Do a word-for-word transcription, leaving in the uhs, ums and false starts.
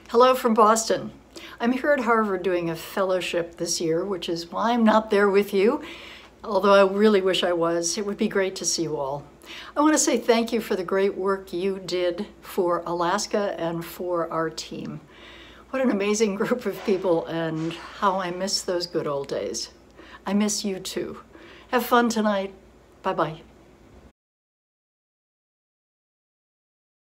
Hello from Boston. I'm here at Harvard doing a fellowship this year, which is why I'm not there with you, although I really wish I was. It would be great to see you all. I want to say thank you for the great work you did for Alaska and for our team. What an amazing group of people, and how I miss those good old days. I miss you too. Have fun tonight. Bye-bye.